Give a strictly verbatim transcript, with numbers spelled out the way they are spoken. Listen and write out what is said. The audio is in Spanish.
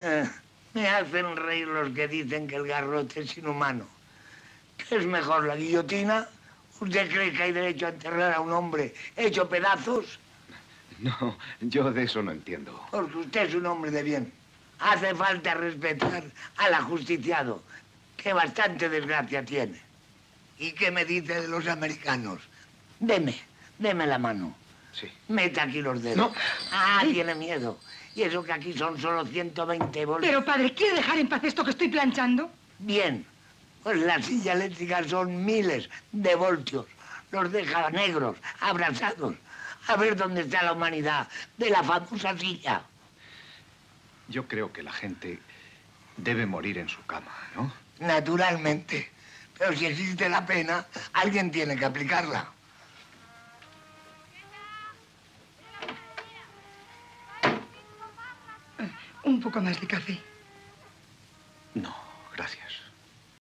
Eh, me hacen reír los que dicen que el garrote es inhumano. ¿Qué es mejor, la guillotina? ¿Usted cree que hay derecho a enterrar a un hombre hecho pedazos? No, yo de eso no entiendo. Porque usted es un hombre de bien. Hace falta respetar al ajusticiado, que bastante desgracia tiene. ¿Y qué me dice de los americanos? Deme, deme la mano. Sí. Meta aquí los dedos. No. Ah, tiene miedo. Y eso que aquí son solo ciento veinte voltios. Pero, padre, ¿quiere dejar en paz esto que estoy planchando? Bien. Pues la silla eléctrica son miles de voltios. Los deja negros, abrasados. A ver dónde está la humanidad de la famosa silla. Yo creo que la gente debe morir en su cama, ¿no? Naturalmente. Pero si existe la pena, alguien tiene que aplicarla. Un poco más de café.